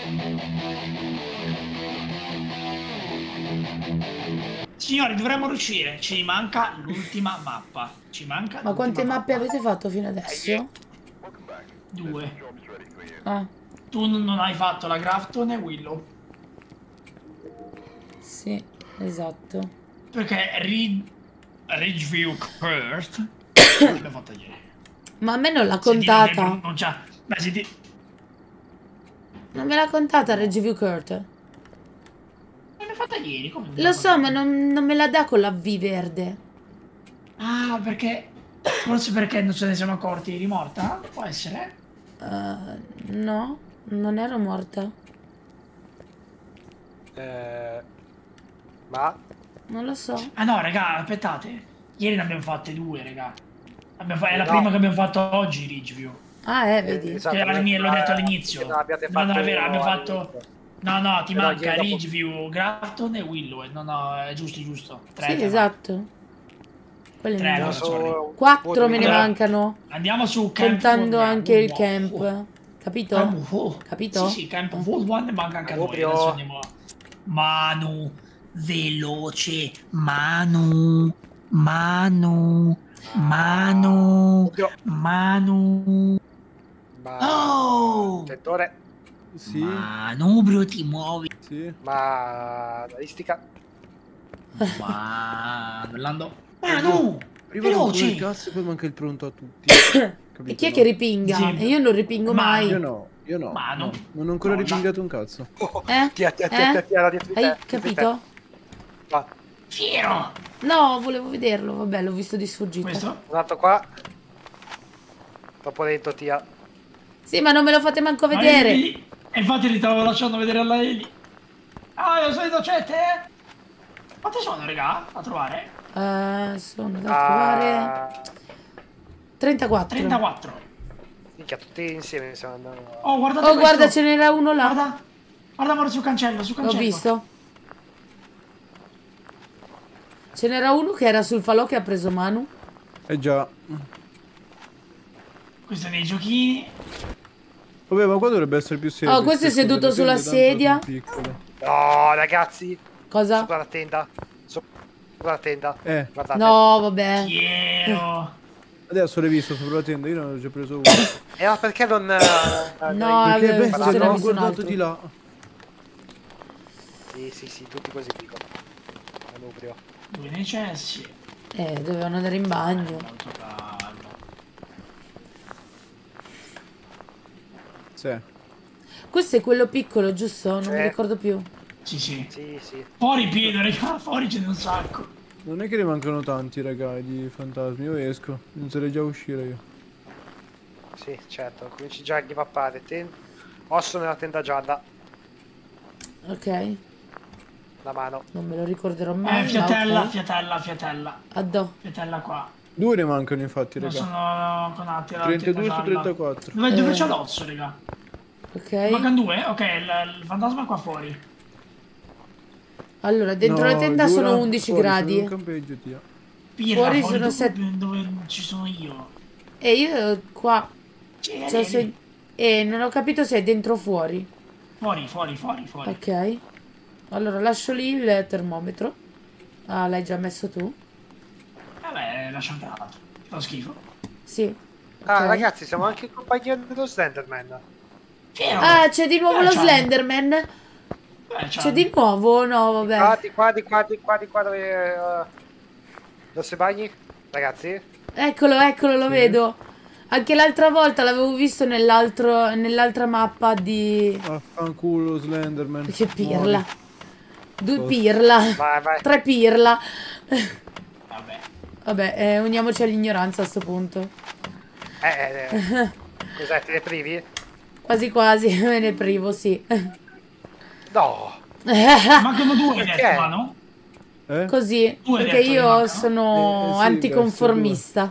Signori, dovremmo riuscire. Ci manca l'ultima mappa. Ci manca. Ma quante mappe avete fatto fino adesso? 2. Ah, Tu non hai fatto la Grafton e Willow. sì, esatto. Perché Ridgeview Curse l'abbiamo fatta ieri. Ma a me non l'ha Sentite che contata. pronuncia. Beh, senti. Non me l'ha contata Review Kurt. L'abbiamo fatta ieri. Come Lo so, ma non me la dà con la V verde. Ah, perché. Forse perché non ce ne siamo accorti. Eri morta? Può essere? No, non ero morta. Ma? Non lo so. Ah no, raga, aspettate. Ieri ne abbiamo fatte 2, raga. È la No. prima che abbiamo fatto oggi, Ridgeview. Ah, vedi. Esatto, Che l'ho detto all'inizio. non abbiate No, no, fatto è vero, abbiamo fatto. all'inizio. No, ti Però manca ieri dopo- Ridgeview, Grafton e Willow. No, è giusto. 3. Sì, esatto. Quelle Tre, ne no, mancano. sorry. 4 me ne Allora, mancano. Andiamo su Camp Contando Wood, anche il Wood, camp. Wood. Capito? Capito? Sì, Camp Wood One manca anche a noi. Proprio. Adesso andiamo. Manu, veloce. Manu. Oh! Attentore. Sì, Manubrio, ti muovi. sì. Ma balistica. Orlando. Manu! Prima non come il Veloce! cazzo e poi manca il pronto a tutti. E chi è che ripinga? Sì. E io non ripingo mai. Io no. Ma no. Non ho ancora No, ripingato un cazzo. Tira dietro di te. Hai capito? Va. Fiero! No, volevo vederlo. Vabbè, l'ho visto di sfuggita. Questo? Un altro qua. Troppo lento, Tia. Sì, ma non me lo fate manco vedere. E infatti li stavo lasciando vedere alla Eli. Ah, lo solito c'è te? Quante sono, raga? A trovare? Sono da trovare 34. 34. Minchia, tutti insieme stiamo andando. Oh, guardate Oh, questo. guarda, ce n'era uno là. Guarda sul cancello, L'ho visto. Ce n'era uno che era sul falò che ha preso Manu. Già. Questo è nei giochini. Vabbè, ma qua dovrebbe essere più serio. Oh, questo è seduto sulla sedia. No, ragazzi. Cosa? Sopra la tenda. Sopra la tenda. Guardate. No, vabbè. Fiero. Adesso l'hai visto sopra la tenda, io ne ho già preso uno. Ma perché non... No, Perché avevo bestia, ce n'ho l'ho visto un guardato altro. di là. Sì, tutti così dico. Manubrio. 2 necessi. Dovevano andare in bagno. Molto calmo. Sì. Questo è quello piccolo, giusto? Non mi ricordo più. Sì. Sì. Fuori pieno, raga. Fuori ce n'è un sacco. Non è che ne mancano tanti, raga, di fantasmi. Io esco. Inizierei già a uscire io. Sì, certo. Cominci già a give upare. Osso nella tenda gialla. Ok. La mano. Non me lo ricorderò mai. Fiatella. Addò. Fiatella qua. 2 ne mancano infatti, Non raga. sono con atti. 32 su 34. Dove c'è l'osso, raga? Ok. Mancano 2? Ok, il fantasma è qua fuori. Allora, dentro la tenda Giura, sono 11 fuori, gradi. sono in campeggio, Tia. Pirla, Fuori sono dove, 7. dove ci sono io. E io qua. C'è non ho capito se è dentro o fuori. Fuori. Ok. Allora, lascio lì il termometro. Ah, l'hai già messo tu? Vabbè, lascia anche l'altro. Fa schifo. Sì. Ah, Ok. ragazzi, siamo anche in compagnia dello Slenderman. Fiero. Ah, c'è di nuovo lo c'hanno. Slenderman. C'è di nuovo? No, vabbè. Di qua, dove... Dove si bagni? Ragazzi? Eccolo, lo vedo. Anche l'altra volta l'avevo visto nell'altra mappa di... Affanculo Slenderman. Che pirla. 2 pirla. Vai. 3 pirla. Vabbè. Vabbè, uniamoci all'ignoranza a sto punto. Cos'è, te ne privi? Quasi, me ne privo, sì. No. Mancano 2 Perché? adesso, ma no? Così, Tu hai perché detto che io mancano? sono sì, anticonformista.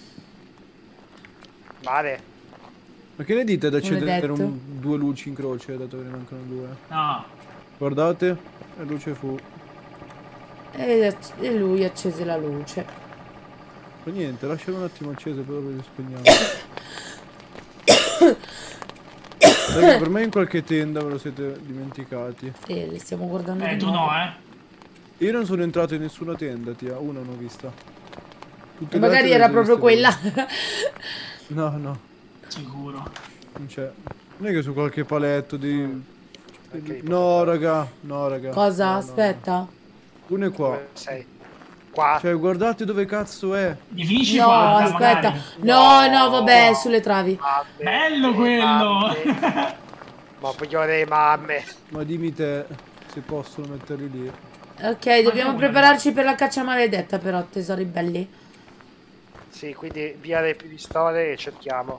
Vale. Ma che ne dite ad accendere detto. 2 luci in croce, dato che ne mancano 2? No. Guardate, la luce fu. E lui accese la luce. Ma niente, lascialo un attimo acceso, poi lo spegniamo. Raga, per me in qualche tenda ve lo siete dimenticati. Li stiamo guardando di Tu nuovo. no, Io non sono entrato in nessuna tenda, tia. Una non ho vista. Tutte E le magari altre era le ho proprio viste quella. voi. No, no, sicuro. non c'è. Non è che su qualche paletto di... Ok, No, raga, no, raga. Cosa? No, no, Aspetta. no. Uno è qua. Dove sei? Qua. Cioè, guardate dove cazzo è. Definisci No, guarda, aspetta. magari. No, no, vabbè, No. sulle travi. Mamme, Bello quello! mamme. Ma voglio le mamme. Ma dimmi te se possono metterli lì. Ok, dobbiamo come? prepararci per la caccia maledetta però, tesori belli. Sì, quindi via le pistole e cerchiamo.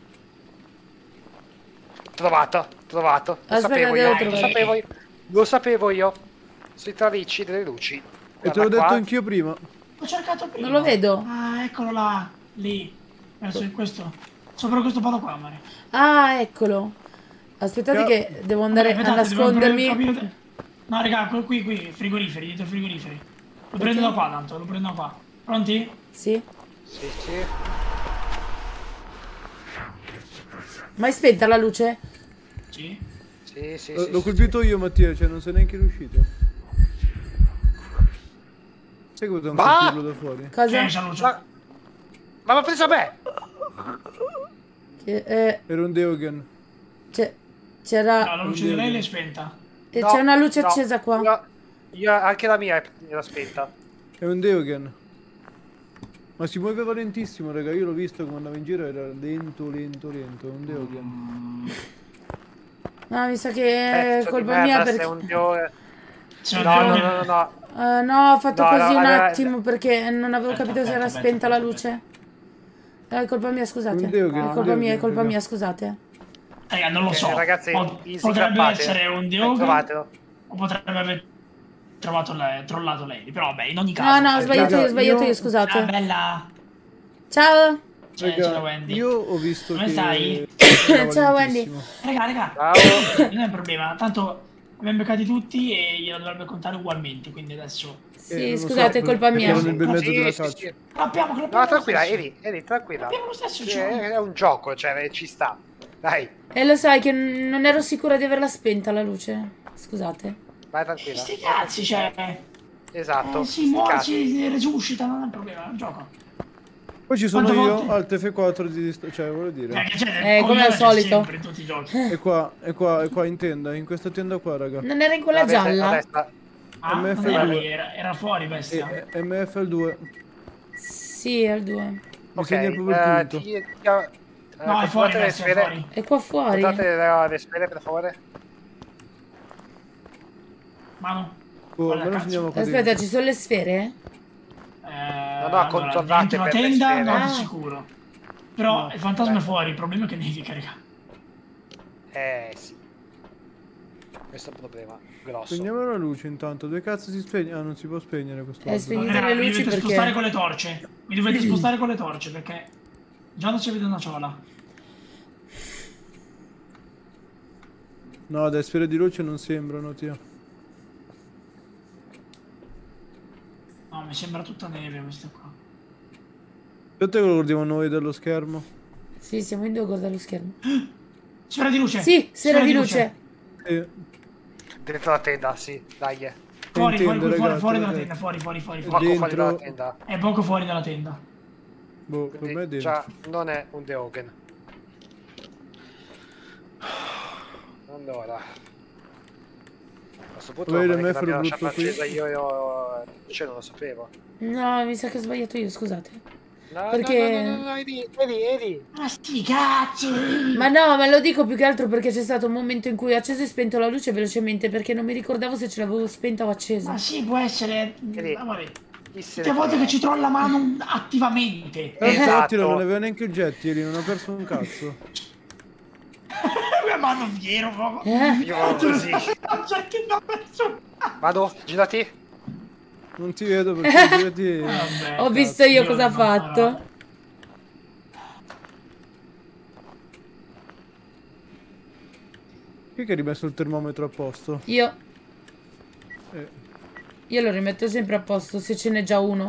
Trovato, trovato. Lo Aspetta, sapevo devo io, lo trovare. sapevo io. Lo sapevo io. Sui tralicci delle luci. E te l'ho Guarda detto qua. anch'io prima. L'ho cercato prima. Non lo vedo. Ah, eccolo là. Lì. Verso questo. Sopra questo palo qua, Mare. Ah, eccolo. Aspettate che devo andare a nascondermi. No, raga, qui, frigoriferi, dietro i frigoriferi. Lo prendo da qua, tanto, lo prendo da qua. Pronti? Sì. Sì, sì. Ma è spenta la luce? Sì. Sì, sì, L'ho colpito io, Mattia, cioè non sei neanche riuscito. Sai che ho potuto Ma- colpirlo da fuori? Cosa? C'è la luce. Ma mi ha preso a me! Era un Deogen. C'era... No, la luce di lei l'è spenta. E No, c'è una luce no, accesa qua. anche la mia era spenta. È un Deogen. Ma si muoveva lentissimo, raga. Io l'ho visto come andava in giro, era lento, lento, lento. È un Deogen. No, mi sa che è Pezzo di colpa mia merda, perché... sei un dio... C'è un No, no, Deogen. no, no, no. no, ho fatto No, così no, un allora- attimo perché non avevo Aspetta, capito se era aspetta, spenta la aspetta, luce. È colpa mia, scusate. Un Deogen, È un colpa mia, è Deogen, colpa raga. mia, scusate. Raga, non lo so. Ragazzi, easy, Potrebbe cappate. essere un Deogen Trovatelo. o potrebbe aver trollato lei. Però vabbè, in ogni No, caso. no, ho sbagliato Raga, io, io- Ah, scusate. bella. Ciao. C'è la Wendy. Io ho visto Come che... stai? andava Ciao, Wendy. lentissimo. Raga. Ciao. Non è un problema. Tanto abbiamo beccati tutti e glielo dovrebbe contare ugualmente. Quindi adesso... Sì, non lo scusate, so, è colpa perché mia. ero nel bel mezzo Sì, della sì, caccia. sì. Clappiamo No, lo tranquilla, stesso. Eli, tranquilla. Clappiamo lo stesso, Sì, ciao. è un gioco, cioè, ci sta. Dai, E lo sai che non ero sicura di averla spenta la luce. Scusate. vai tranquilla. Sti cazzi, cioè... Esatto. si sti muove, cazzi. si resuscita, non è un problema, è un gioco. Poi ci sono Quante io, volte? Alt F4 di cioè, voglio dire. Che c'è come al solito. sempre in tutti i giochi. È qua in tenda, in questa tenda qua, raga. Non era in quella Avete a gialla? destra. Ah, non MF2. era lì, era fuori, bestia. MF2. Sì, è il 2. Mi Ok, segna proprio il punto. No, è fuori, le bestia, è sfere. fuori. È qua fuori. Portate le sfere, per favore. Manu. Oh, guarda, me lo cazzo. segniamo qua Aspetta, dentro. ci sono le sfere? Allora, controllate dentro la per le tenda, sfere. no, Ah. di sicuro. Però il fantasma è fuori, il problema è che nevica, raga. Sì. Questo è un problema grosso. Spegniamo la luce intanto. Dove cazzo si spegne? Ah, non si può spegnere questo. Spegnete Raga, le mi luci dovete spostare perché... con le torce. Mi dovete spostare con le torce perché già non si vede una ciola. No, dai, sfere di luce non sembrano, tio. No, mi sembra tutta neve questa qua. Aspetta che lo guardiamo noi dallo schermo. Sì, siamo in due a guardare lo schermo. Sfera di luce. Sì, sfera di luce. Dentro la tenda, sì, dai. Fuori, Intendo, fuori ragazzi, dalla ragazzi. tenda, fuori. Poco Dentro- fuori dalla tenda. È poco fuori dalla tenda. Boh, per me è Quindi dentro. già non è un Deogen. Allora. A questo punto Vedi, non a me è che l'abbia farò lasciata brutto qui. accesa io cioè, non lo sapevo. No, mi sa che ho sbagliato io, scusate. No, Perché- no, Edi. Ma sti cazzi! Ma no, ma lo dico più che altro perché c'è stato un momento in cui ho acceso e spento la luce velocemente perché non mi ricordavo se ce l'avevo spenta o accesa. Ma sì, può essere... Vedi, Amore, chi se tutte ne le volte frega? che ci trolla mano attivamente. Esatto. Non aveva neanche il gettili, non ha perso un cazzo. Mano fiero proprio. Io così. Cioè che non perso. Vado, girati. Non ti vedo perché girati... Vabbè, Ho visto io io cosa ha non fatto. farò. Chi che ha rimesso il termometro a posto? Io Eh, lo rimetto sempre a posto se ce n'è già uno.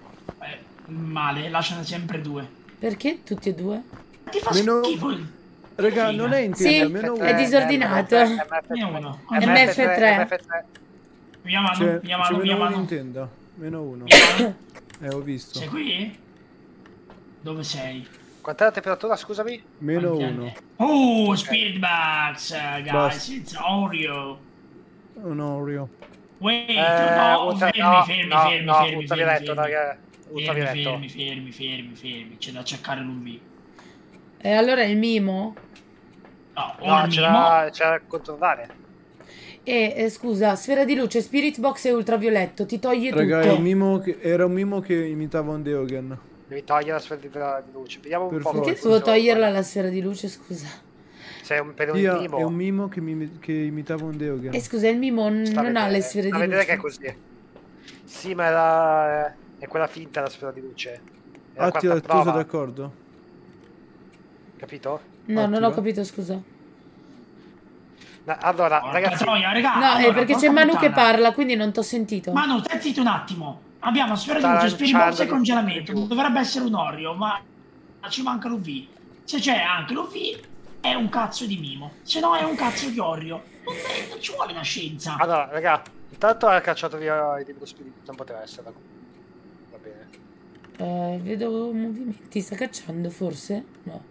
Male, lasciano sempre due. Perché tutti e due? Ti fa Meno- schifo. Raga, non è in Sì, tenda, meno è uno. disordinato. Meno 1. MF3. Via mano, C'è via mano, via meno uno mano. in tenda. Meno uno. Via mano. Ho visto. Sei qui? Dove sei? Quant'è la temperatura, scusami? Meno Andiamo. uno. Spirit Box, guys, Basta. it's Oreo. Un Oreo. Wait, no, fermi. Ultravioletto, raga. Ultravioletto. Fermi. C'è da cercare l'UV. E allora è il mimo? No, No, il c'era da controllare. Scusa, sfera di luce, spirit box e ultravioletto, ti toglie Raga, tutto. era un mimo che imitava un Deogen. Devi togliere la sfera di luce. Vediamo un Per po' forza. come Perché devo funziona. toglierla la sfera di luce, scusa? Se è un per un Sì, mimo. è un mimo che imitava un Deogen. Scusa, il mimo sta a non ha vedere. le sfere Sta di a vedere luce. che è così. Sì, ma è quella finta la sfera di luce. È la Attila, quarta tu sei prova. d'accordo? Capito? No, non Attiva. ho capito, scusa. No, allora, Porca ragazzi, troia, raga, No, è allora, perché c'è porca Manu che puttana. parla, quindi non t'ho sentito. Manu, stai zitto un attimo. Abbiamo sfera di Sta luce, spirit box lanciando e di congelamento. più. Dovrebbe essere un Oreo, ma ci manca l'UV. Se c'è anche l'UV, è un cazzo di mimo. Se no, è un cazzo di Oreo. Non ci vuole una scienza. allora, raga, intanto ha cacciato via il libro spirito, non poteva essere. Va bene. Vedo movimenti, sta cacciando forse? No.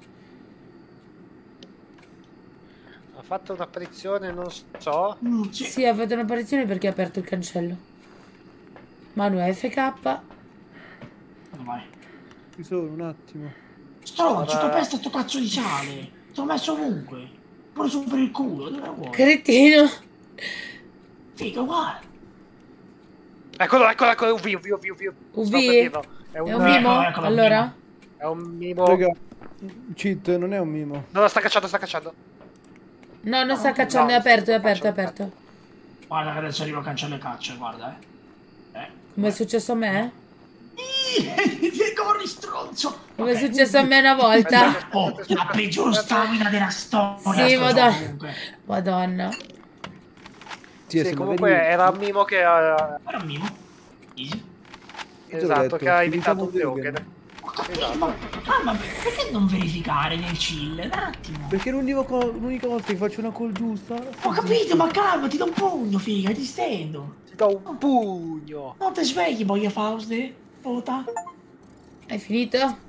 Ha fatto un'apparizione, non so. Sì. Sì, ha fatto un'apparizione perché ha aperto il cancello. Manu FK. Dove vai? Ci sono, un attimo. Stronzo, Allora- tu pesta sto cazzo di sale. Te l'ho messo ovunque. Pure su per il culo, dove vuoi? Cretino. Figa, guarda. Eccolo, è UV. UV? Sto per dirlo. È È un un mimo? eccolo, Allora? È un mimo. Raga, cheat, non è un mimo. No, sta cacciando. No, non sta cacciando, è no, aperto, è sta aperto, è cacciando. aperto. Guarda che adesso arriva a cancello e caccia, guarda, Come è successo a me? Corri, stronzo! Come è Ok. successo a me una volta? Oh, la peggior stamina della storia. Sì, sto madonna. gioco, comunque. Madonna. Sì, Sì, comunque era un mimo che ha. Era un mimo. Easy. Esatto, detto, che ha ti imitato un diciamo Deogen. Ho capito, Esatto. ma perché non verificare nel chill? Un attimo. Perché l'unica volta che faccio una call giusta. Ho capito, ma calma, ti do un pugno, figa, ti stendo. Ti do un pugno. Non ti svegli, boia Fauste, puta. Hai finito?